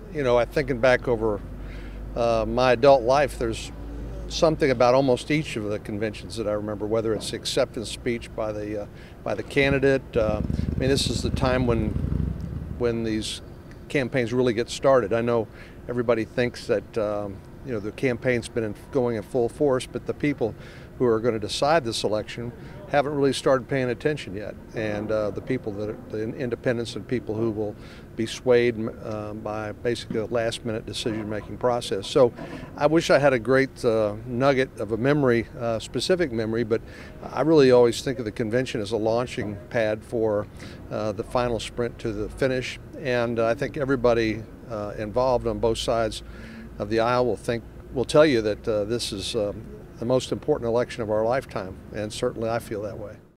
You know, thinking back over my adult life, there's something about almost each of the conventions that I remember, whether it's the acceptance speech by the candidate. I mean, this is the time when these campaigns really get started. I know everybody thinks that you know, the campaign's been going in full force, but the people who are going to decide this election haven't really started paying attention yet. And the people the independents and people who will be swayed by basically a last-minute decision-making process. So I wish I had a great nugget of a memory, specific memory, but I really always think of the convention as a launching pad for the final sprint to the finish. And I think everybody involved on both sides of the aisle will tell you that this is the most important election of our lifetime, and certainly I feel that way.